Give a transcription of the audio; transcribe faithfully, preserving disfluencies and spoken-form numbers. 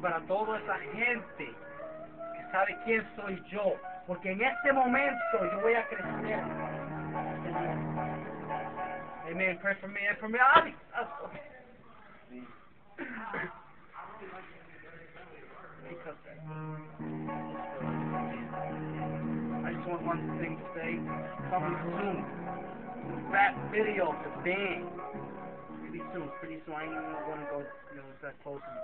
para toda esa gente que sabe quién soy yo, porque en este momento yo voy a crecer. Amen. Pray for me and for me. Ay, because I just want one thing to say. Coming soon. Rap video for band. Pretty soon. Pretty soon. I ain't even gonna go, you know, that close.